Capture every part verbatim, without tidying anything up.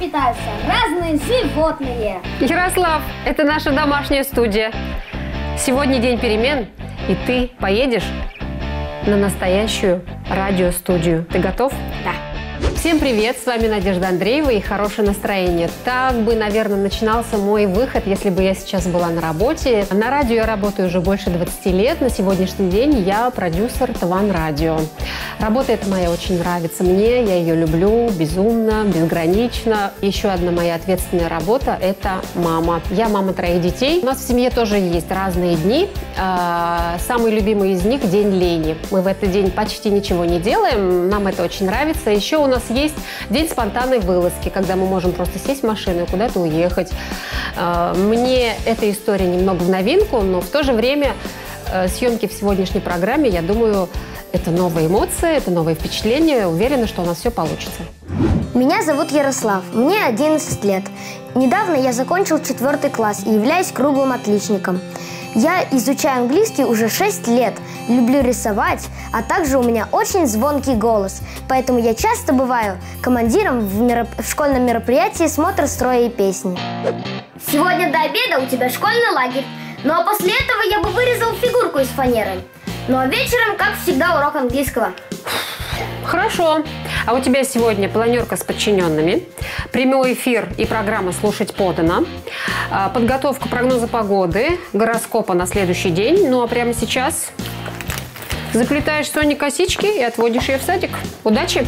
питаются разные животные. Ярослав, это наша домашняя студия. Сегодня день перемен, и ты поедешь на настоящую радиостудию. Ты готов? Да. Всем привет, с вами Надежда Андреева и хорошее настроение. Так бы, наверное, начинался мой выход, если бы я сейчас была на работе. На радио я работаю уже больше двадцати лет. На сегодняшний день я продюсер Тван Радио. Работа эта моя очень нравится мне, я ее люблю безумно, безгранично. Еще одна моя ответственная работа – это мама. Я мама троих детей. У нас в семье тоже есть разные дни. Самый любимый из них – день лени. Мы в этот день почти ничего не делаем, нам это очень нравится. Еще у нас есть день спонтанной вылазки, когда мы можем просто сесть в машину и куда-то уехать. Мне эта история немного в новинку, но в то же время съемки в сегодняшней программе, я думаю, это новые эмоции, это новые впечатления. Уверена, что у нас все получится. Меня зовут Ярослав, мне одиннадцать лет. Недавно я закончил четвертый класс и являюсь круглым отличником. Я изучаю английский уже шесть лет, люблю рисовать, а также у меня очень звонкий голос. Поэтому я часто бываю командиром в, мероп... в школьном мероприятии «Смотр строя и песни». Сегодня до обеда у тебя школьный лагерь. Ну а после этого я бы вырезал фигурку из фанеры. Ну а вечером, как всегда, урок английского. Хорошо. А у тебя сегодня планерка с подчиненными, прямой эфир и программа «Слушать подано», подготовка прогноза погоды, гороскопа на следующий день. Ну а прямо сейчас заплетаешь Соне косички и отводишь ее в садик. Удачи!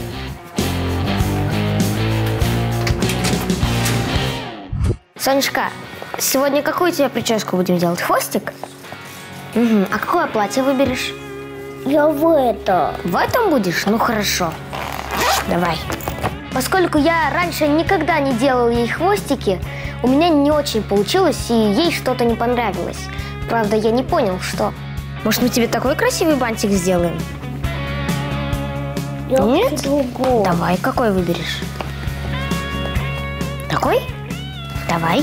Сонечка, сегодня какую у тебя прическу будем делать? Хвостик? Угу. А какое платье выберешь? Я в это. В этом будешь? Ну хорошо. Давай. Поскольку я раньше никогда не делал ей хвостики, у меня не очень получилось, и ей что-то не понравилось. Правда, я не понял, что. Может, мы тебе такой красивый бантик сделаем? Я Нет? Другой. Давай, какой выберешь? Такой? Давай.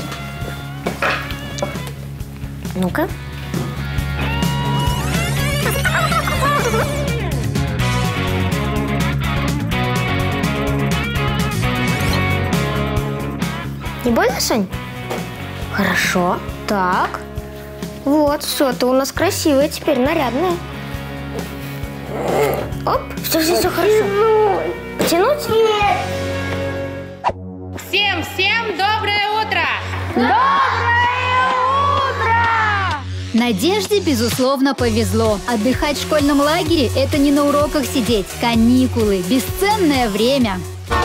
Ну-ка. Не больно, Сонь? Хорошо. Так. Вот, все, ты у нас красивая теперь, нарядная. Оп, все, все, все хорошо. Потянуть? Нет. Всем, всем доброе утро! Доброе утро! Надежде, безусловно, повезло. Отдыхать в школьном лагере – это не на уроках сидеть. Каникулы – бесценное время.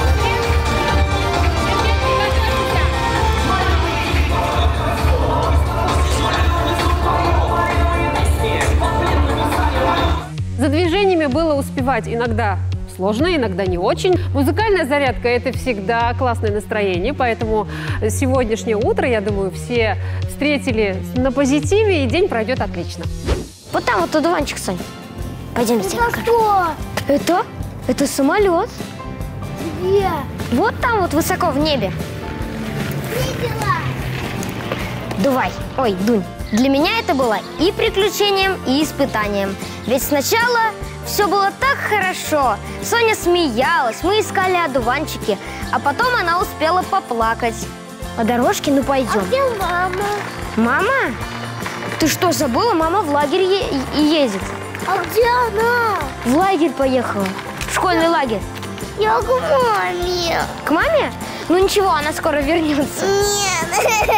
За движениями было успевать иногда сложно, иногда не очень. Музыкальная зарядка – это всегда классное настроение, поэтому сегодняшнее утро, я думаю, все встретили на позитиве, и день пройдет отлично. Вот там вот одуванчик, Сонь. Пойдем Это покажем. кто? Это? Это самолет. Где? Вот там вот высоко в небе. Видела. Дувай. Ой, дунь. Для меня это было и приключением, и испытанием. Ведь сначала все было так хорошо. Соня смеялась, мы искали одуванчики, а потом она успела поплакать. По дорожке, ну пойдем. А где мама? Мама? Ты что, забыла? Мама в лагерь е и ездит. А где она? В лагерь поехала. В школьный лагерь. Я к маме. К маме? Ну ничего, она скоро вернется. Нет.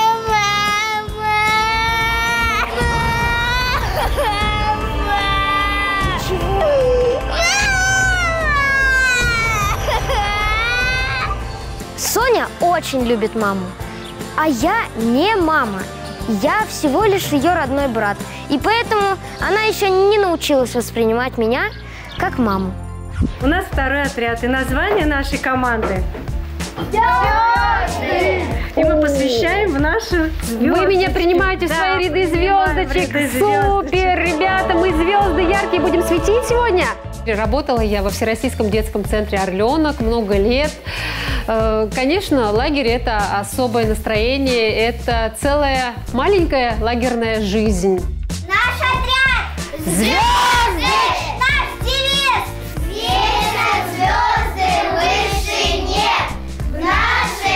Соня очень любит маму, а я не мама. Я всего лишь ее родной брат. И поэтому она еще не научилась воспринимать меня как маму. У нас второй отряд, и название нашей команды Звезды! И мы посвящаем в нашу звездочки. Вы меня принимаете в Да, свои ряды принимаем в звездочек. ряды Супер, звездочек. ребята, мы звезды яркие, будем светить сегодня. Работала я во Всероссийском детском центре «Орленок» много лет. Конечно, лагерь – это особое настроение, это целая маленькая лагерная жизнь. Наш отряд! Звезды! Наш девиз! Светят звезды, выше нет! В нашей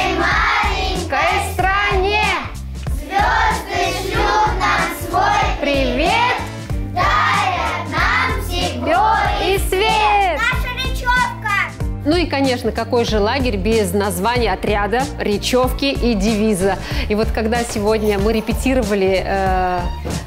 конечно, какой же лагерь без названия отряда, речевки и девиза. И вот когда сегодня мы репетировали э,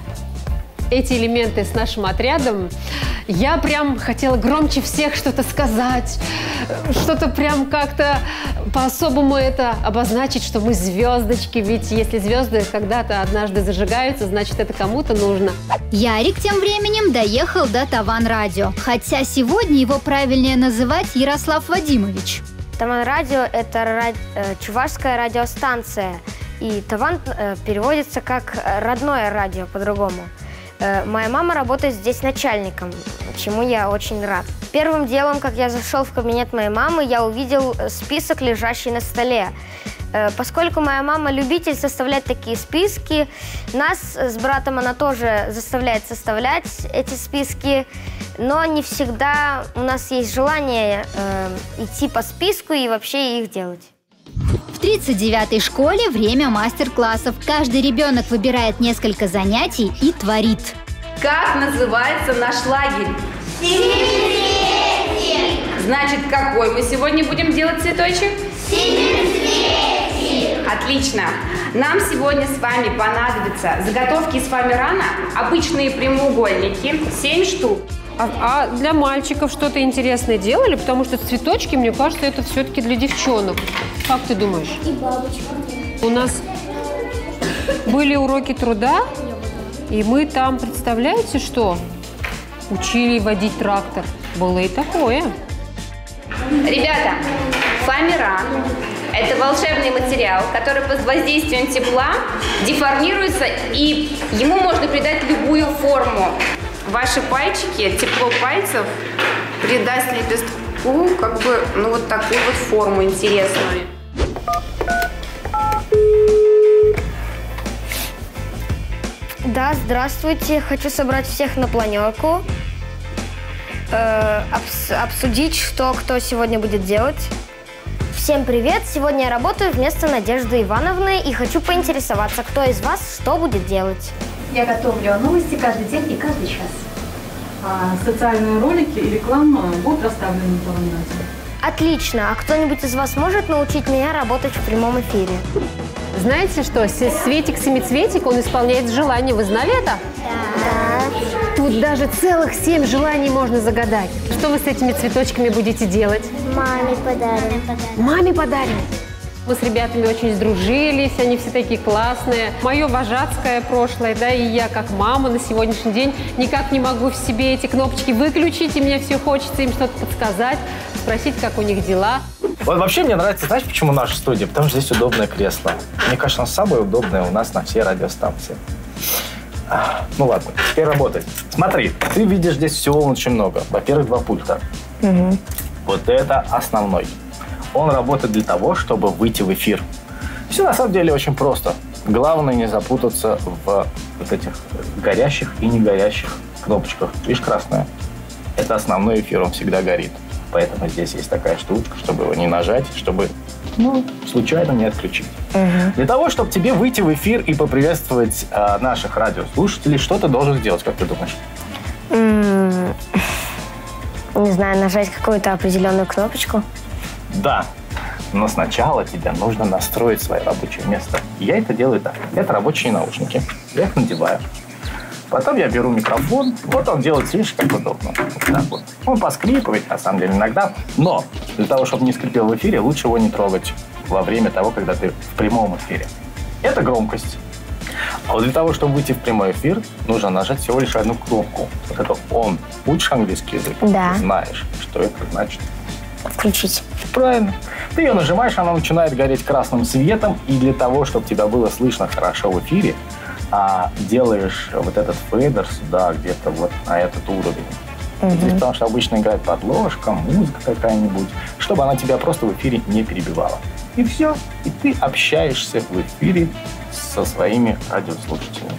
эти элементы с нашим отрядом, я прям хотела громче всех что-то сказать, что-то прям как-то по-особому это обозначить, что мы звездочки. Ведь если звезды когда-то однажды зажигаются, значит, это кому-то нужно. Ярик тем временем доехал до Таван Радио. Хотя сегодня его правильнее называть Ярослав Вадимович. Таван Радио – это ра- э, чувашская радиостанция. И Таван э, переводится как родное радио по-другому. Э, моя мама работает здесь начальником, чему я очень рад. Первым делом, как я зашел в кабинет моей мамы, я увидел список, лежащий на столе. Поскольку моя мама любитель составлять такие списки, нас с братом она тоже заставляет составлять эти списки, но не всегда у нас есть желание э, идти по списку и вообще их делать. В тридцать девятой школе время мастер-классов. Каждый ребенок выбирает несколько занятий и творит. Как называется наш лагерь? Семицветик! Значит, какой мы сегодня будем делать цветочек? Семицветик! Отлично! Нам сегодня с вами понадобятся заготовки из фоамирана, обычные прямоугольники, семь штук. А, а для мальчиков что-то интересное делали? Потому что цветочки, мне кажется, это все-таки для девчонок. Как ты думаешь? И бабочка. У нас были уроки труда, и мы там, представляете, что? Учили водить трактор. Было и такое. Ребята, фоамиран – это волшебный материал, который под воздействием тепла деформируется, и ему можно придать любую форму. Ваши пальчики, тепло пальцев придаст лепестку как бы, ну, вот такую вот форму интересную. Да, здравствуйте. Хочу собрать всех на планерку, э, обс- обсудить, что кто сегодня будет делать. Всем привет! Сегодня я работаю вместо Надежды Ивановны и хочу поинтересоваться, кто из вас что будет делать. Я готовлю новости каждый день и каждый час. А социальные ролики и реклама будут расставлены на Таван Радио. Отлично! А кто-нибудь из вас может научить меня работать в прямом эфире? Знаете что? Светик-семицветик, он исполняет желания. Вы знали это? Да. Тут даже целых семь желаний можно загадать. Что вы с этими цветочками будете делать? Маме подарим. Маме подарим. Мы с ребятами очень сдружились, они все такие классные. Мое вожатское прошлое, да, и я как мама на сегодняшний день никак не могу в себе эти кнопочки выключить, и мне все хочется им что-то подсказать, спросить, как у них дела. Вот вообще мне нравится, знаешь, почему наша студия? Потому что здесь удобное кресло. Мне кажется, оно самое удобное у нас на всей радиостанции. Ну ладно, теперь работай. Смотри, ты видишь здесь всего очень много. Во-первых, два пульта. Угу. Вот это основной. Он работает для того, чтобы выйти в эфир. Все на самом деле очень просто. Главное не запутаться в вот этих горящих и не горящих кнопочках. Видишь, красная? Это основной эфир, он всегда горит. Поэтому здесь есть такая штучка, чтобы его не нажать, чтобы, ну, случайно не отключить. Угу. Для того, чтобы тебе выйти в эфир и поприветствовать э, наших радиослушателей, что ты должен сделать, как ты думаешь? М-м- не знаю, нажать какую-то определенную кнопочку. Да, но сначала тебе нужно настроить свое рабочее место. Я это делаю так. Это рабочие наушники. Я их надеваю. Потом я беру микрофон. Вот он делает, видишь, как удобно. Вот так вот. Он поскрипывает, на самом деле, иногда. Но для того, чтобы не скрипел в эфире, лучше его не трогать во время того, когда ты в прямом эфире. Это громкость. А вот для того, чтобы выйти в прямой эфир, нужно нажать всего лишь одну кнопку. Вот это «он». Учишь английский язык? Да. Ты знаешь, что это значит. Включить. Правильно. Ты ее нажимаешь, она начинает гореть красным светом, и для того, чтобы тебя было слышно хорошо в эфире, а, делаешь вот этот фейдер сюда, где-то вот на этот уровень. Угу. Здесь потому что обычно играет подложка, музыка какая-нибудь, чтобы она тебя просто в эфире не перебивала. И все. И ты общаешься в эфире со своими радиослушателями.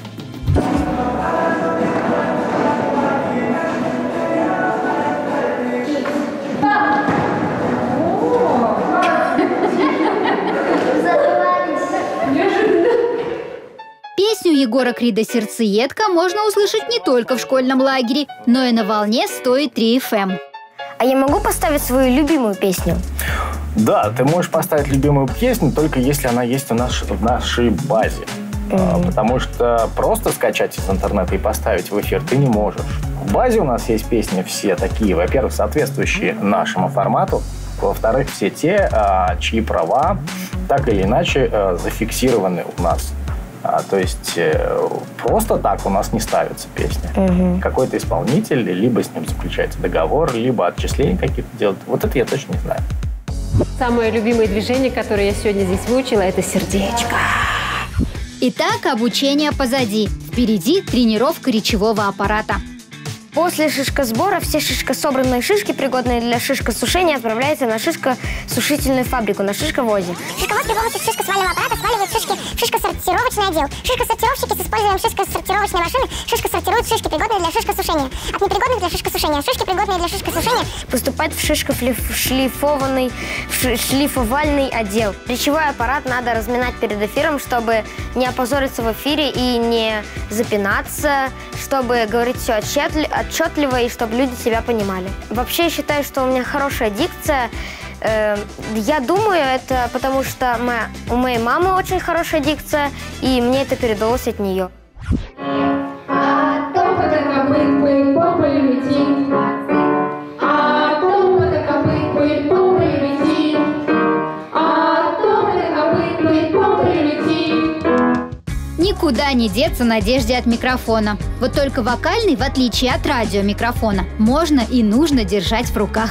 Песню Егора Крида «Сердцеедка» можно услышать не только в школьном лагере, но и на волне сто три эф эм. А я могу поставить свою любимую песню? Да, ты можешь поставить любимую песню, только если она есть у нас в нашей базе. Mm-hmm. Потому что просто скачать из интернета и поставить в эфир ты не можешь. В базе у нас есть песни все такие, во-первых, соответствующие нашему формату, во-вторых, все те, чьи права так или иначе зафиксированы у нас. А, то есть э, просто так у нас не ставятся песни. Угу. Какой-то исполнитель, либо с ним заключается договор, либо отчисления какие-то делают. Вот это я точно не знаю. Самое любимое движение, которое я сегодня здесь выучила, это сердечко. Итак, обучение позади. Впереди тренировка речевого аппарата. После шишкосбора все шишкособранные шишки, пригодные для шишкосушения, отправляются на шишкосушительную фабрику, на шишковозе. Шишковоз при помощи шишкосвального аппарата сваливает шишки в шишкосортировочный отдел. Шишкосортировщики с использованием шишкосортировочной машины шишкосортируют шишки, пригодные для шишкосушения. От непригодных для шишкосушения шишки, пригодные для шишкосушения, поступают в шишкошлифованный шлифовальный отдел. Речевой аппарат надо разминать перед эфиром, чтобы не опозориться в эфире и не запинаться, чтобы говорить все отчетливо, отчетливо и чтобы люди себя понимали. Вообще, я считаю, что у меня хорошая дикция. Э, я думаю, это потому что моя, у моей мамы очень хорошая дикция, и мне это передалось от нее. Никуда не деться Надежде от микрофона. Вот только вокальный, в отличие от радиомикрофона, можно и нужно держать в руках.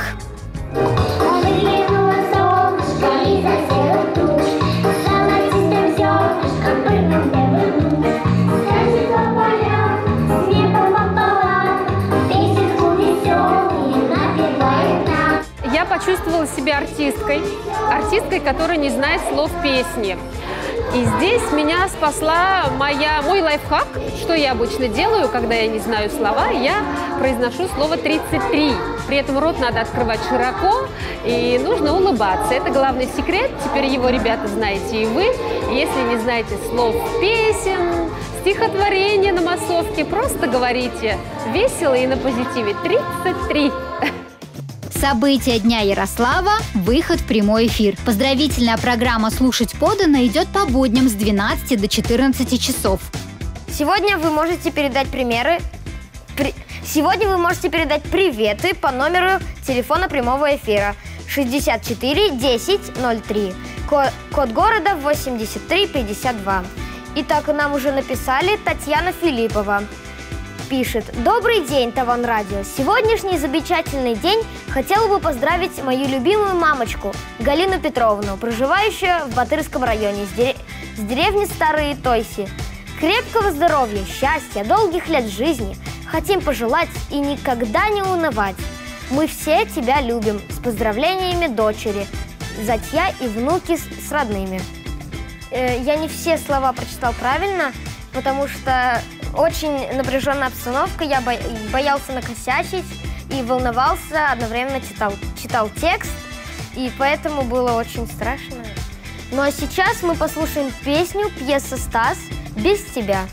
Я почувствовала себя артисткой, артисткой, которая не знает слов песни. И здесь меня спасла моя, мой лайфхак. Что я обычно делаю, когда я не знаю слова, я произношу слово тридцать три. При этом рот надо открывать широко и нужно улыбаться. Это главный секрет. Теперь его, ребята, знаете и вы. Если не знаете слов песен, стихотворения на массовке, просто говорите весело и на позитиве. тридцать три. События Дня Ярослава – выход в прямой эфир. Поздравительная программа «Слушать подано» идет по будням с двенадцати до четырнадцати часов. Сегодня вы можете передать примеры. При... Сегодня вы можете передать приветы по номеру телефона прямого эфира шестьдесят четыре десять ноль три. Код, код города восемьдесят три пятьдесят два. Итак, нам уже написали Татьяна Филиппова. Пишет: «Добрый день, Таван Радио. Сегодняшний замечательный день хотела бы поздравить мою любимую мамочку Галину Петровну, проживающую в Батырском районе, с, дерев... с деревни Старые Тойси. Крепкого здоровья, счастья, долгих лет жизни хотим пожелать и никогда не унывать. Мы все тебя любим. С поздравлениями дочери, зятья и внуки с, с родными». Э, я не все слова прочитал правильно, потому что очень напряженная обстановка, я бо... боялся накосячить и волновался, одновременно читал, читал текст, и поэтому было очень страшно. Ну а сейчас мы послушаем песню, пьеса «Стас» «Без тебя».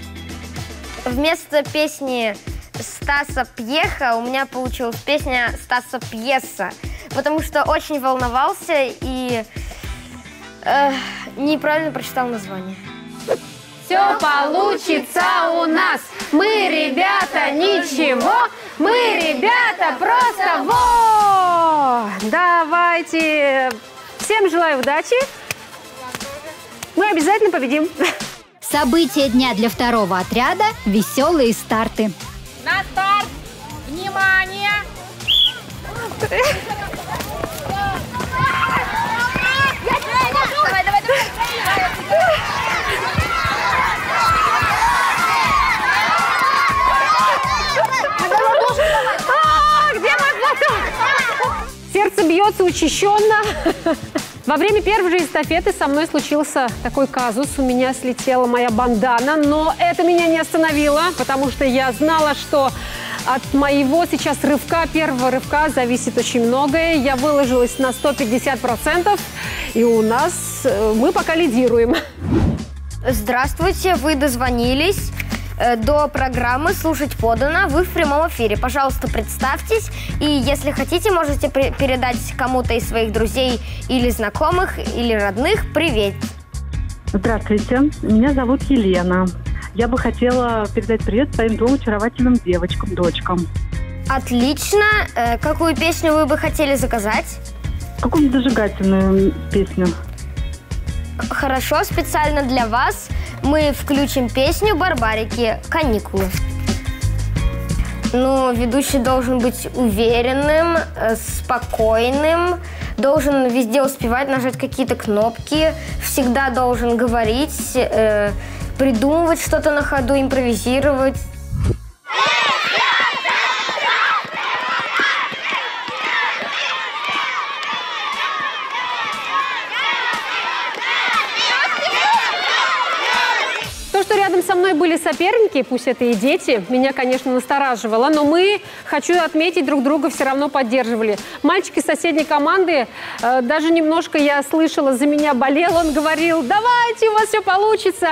Вместо песни Стаса Пьеха у меня получилась песня Стаса Пьеса, потому что очень волновался и э, неправильно прочитал название. Все получится у нас. Мы, ребята, ничего. Мы, ребята, просто во! Давайте. Всем желаю удачи. Мы обязательно победим. События дня для второго отряда – веселые старты. На старт! Внимание! Давай, давай, давай! Сердце бьется учащенно. Во время первой же эстафеты со мной случился такой казус. У меня слетела моя бандана, но это меня не остановило, потому что я знала, что от моего сейчас рывка, первого рывка, зависит очень многое. Я выложилась на сто пятьдесят процентов, и у нас мы пока лидируем. Здравствуйте, вы дозвонились. э, до программы «Слушать подано». Вы в прямом эфире. Пожалуйста, представьтесь. И если хотите, можете передать кому-то из своих друзей или знакомых, или родных привет. Здравствуйте, меня зовут Елена. Я бы хотела передать привет своим двум очаровательным девочкам, дочкам. Отлично. Э, какую песню вы бы хотели заказать? Какую-нибудь зажигательную песню. Хорошо, специально для вас мы включим песню «Барбарики. Каникулы». Ну, ведущий должен быть уверенным, спокойным, должен везде успевать нажать какие-то кнопки, всегда должен говорить, э, придумывать что-то на ходу, импровизировать. То, что рядом со мной были соперники, пусть это и дети, меня, конечно, настораживало, но мы, хочу отметить, друг друга все равно поддерживали. Мальчик из соседней команды, э, даже немножко я слышала, за меня болел, он говорил: давайте, у вас все получится.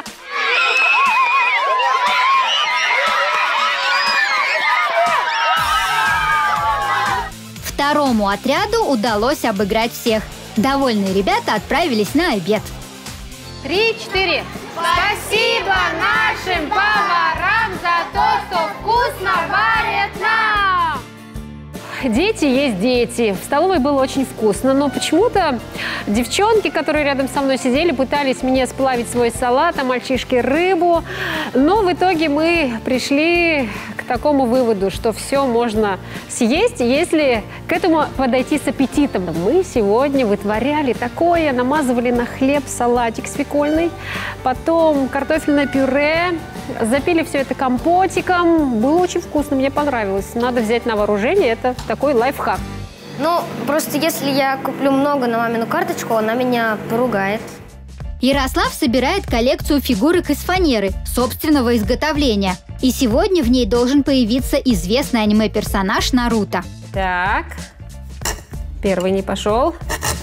Второму отряду удалось обыграть всех. Довольные ребята отправились на обед. Три-четыре. Спасибо нашим поварам за то, что вкусно варят нам! Дети есть дети. В столовой было очень вкусно, но почему-то девчонки, которые рядом со мной сидели, пытались мне сплавить свой салат, а мальчишки рыбу. Но в итоге мы пришли к такому выводу, что все можно съесть, если к этому подойти с аппетитом. Мы сегодня вытворяли такое, намазывали на хлеб салатик свекольный, потом картофельное пюре, запили все это компотиком. Было очень вкусно, мне понравилось. Надо взять на вооружение, это такой лайфхак. Ну, просто если я куплю много на мамину карточку, она меня поругает. Ярослав собирает коллекцию фигурок из фанеры собственного изготовления. И сегодня в ней должен появиться известный аниме-персонаж Наруто. Так, первый не пошел.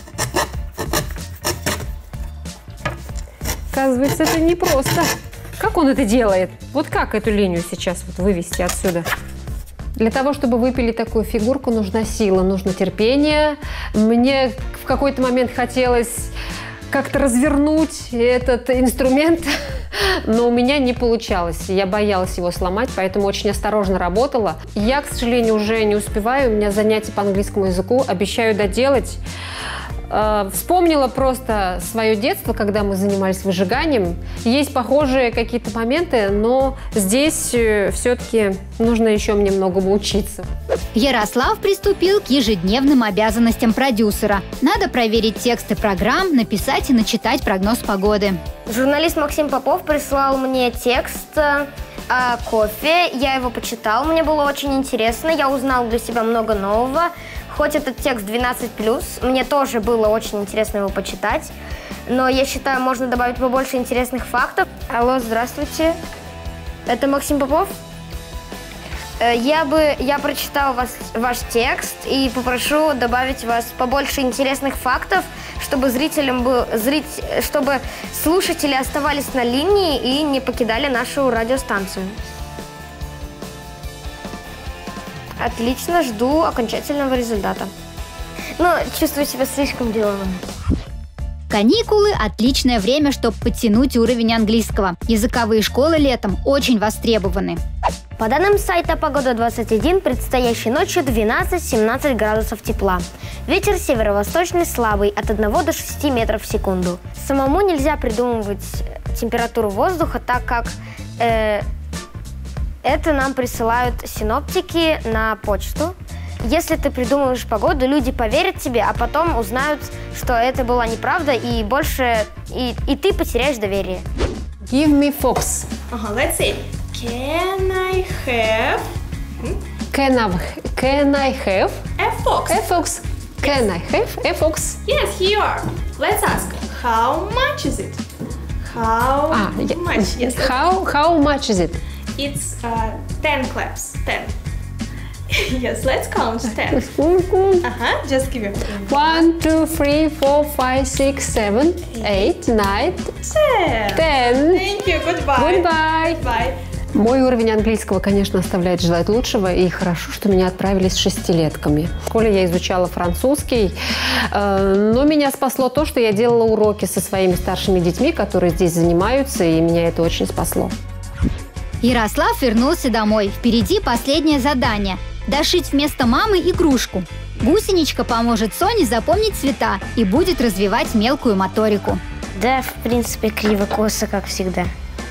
Оказывается, это непросто. Как он это делает? Вот как эту линию сейчас вот вывести отсюда? Для того, чтобы выпилить такую фигурку, нужна сила, нужно терпение. Мне в какой-то момент хотелось как-то развернуть этот инструмент, но у меня не получалось. Я боялась его сломать, поэтому очень осторожно работала. Я, к сожалению, уже не успеваю. У меня занятия по английскому языку. Обещаю доделать. Вспомнила просто свое детство, когда мы занимались выжиганием. Есть похожие какие-то моменты, но здесь все-таки нужно еще мне многому учиться. Ярослав приступил к ежедневным обязанностям продюсера. Надо проверить тексты программ, написать и начитать прогноз погоды. Журналист Максим Попов прислал мне текст о кофе. Я его почитал, мне было очень интересно. Я узнал для себя много нового. Хоть этот текст двенадцать плюс, мне тоже было очень интересно его почитать. Но я считаю, можно добавить побольше интересных фактов. Алло, здравствуйте. Это Максим Попов? Я бы, я прочитал вас, ваш текст и попрошу добавить вас побольше интересных фактов, чтобы зрителям был, зрить, чтобы слушатели оставались на линии и не покидали нашу радиостанцию. Отлично, жду окончательного результата. Но чувствую себя слишком деловым. Каникулы – отличное время, чтобы подтянуть уровень английского. Языковые школы летом очень востребованы. По данным сайта «Погода двадцать один», предстоящей ночью двенадцать-семнадцать градусов тепла. Ветер северо-восточный слабый от одного до шести метров в секунду. Самому нельзя придумывать температуру воздуха, так как э, это нам присылают синоптики на почту. Если ты придумываешь погоду, люди поверят тебе, а потом узнают, что это была неправда, и больше и, и ты потеряешь доверие. Give me fox. Uh-huh, let's see. Can I have? Can I, can I have a fox? A fox. Can I have a fox? Yes, here you are. Let's ask. How much is it? How ah, much? Yes. How how much is it? It's uh, ten claps. Ten. Yes, let's count ten. Uh-huh, just give it. One, two, three, four, five, six, seven, eight, nine, ten. Ten. Thank you. Goodbye. Goodbye. Goodbye. Мой уровень английского, конечно, оставляет желать лучшего, и хорошо, что меня отправили с шестилетками. В школе я изучала французский, но меня спасло то, что я делала уроки со своими старшими детьми, которые здесь занимаются, и меня это очень спасло. Ярослав вернулся домой. Впереди последнее задание – дошить вместо мамы игрушку. Гусеничка поможет Соне запомнить цвета и будет развивать мелкую моторику. Да, в принципе, криво-косо, как всегда.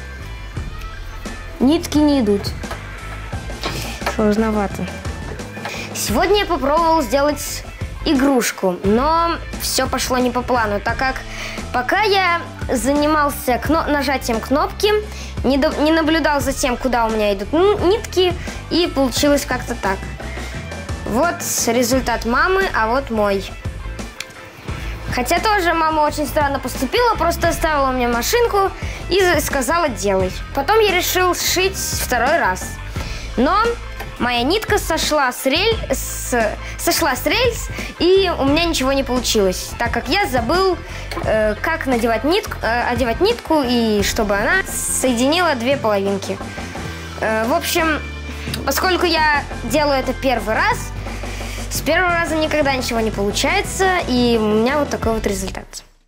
Нитки не идут. Сложновато. Сегодня я попробовал сделать игрушку, но все пошло не по плану, так как пока я занимался кно- нажатием кнопки, не, до- не наблюдал за тем, куда у меня идут нитки, и получилось как-то так. Вот результат мамы, а вот мой. Хотя тоже мама очень странно поступила, просто оставила мне машинку и сказала «делай». Потом я решил сшить второй раз. Но моя нитка сошла с, рель... с... сошла с рельс, и у меня ничего не получилось, так как я забыл, э, как надевать нитку, э, одевать нитку, и чтобы она соединила две половинки. Э, в общем, поскольку я делаю это первый раз, с первого раза никогда ничего не получается, и у меня вот такой вот результат.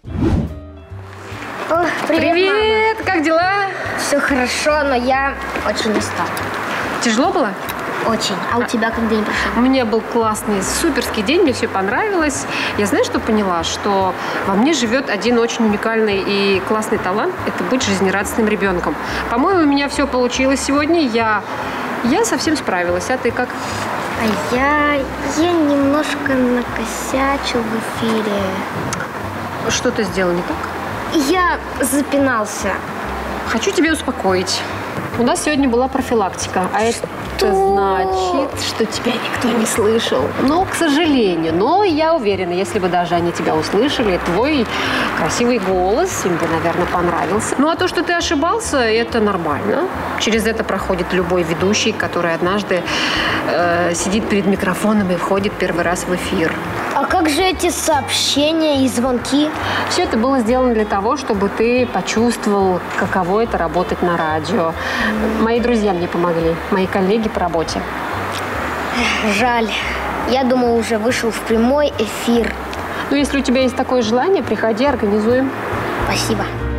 О, привет, Привет! мама. Как дела? Все хорошо, но я очень устала. Тяжело было? Очень. А у тебя как день прошел? У меня был классный, суперский день, мне все понравилось. Я, знаешь, что поняла? Что во мне живет один очень уникальный и классный талант – это быть жизнерадостным ребенком. По-моему, у меня все получилось сегодня. Я, я совсем справилась. А ты как? А я, я немножко накосячил в эфире. Что ты сделал не так? Я запинался. Хочу тебя успокоить. У нас сегодня была профилактика, а это значит, что тебя никто не слышал. Но, к сожалению, но я уверена, если бы даже они тебя услышали, твой красивый голос им бы, наверное, понравился. Ну, а то, что ты ошибался, это нормально. Через это проходит любой ведущий, который однажды э, сидит перед микрофоном и входит первый раз в эфир. А как же эти сообщения и звонки? Все это было сделано для того, чтобы ты почувствовал, каково это работать на радио. Мои друзья мне помогли, мои коллеги по работе. Жаль. Я думал, уже вышел в прямой эфир. Ну, если у тебя есть такое желание, приходи, организуем. Спасибо.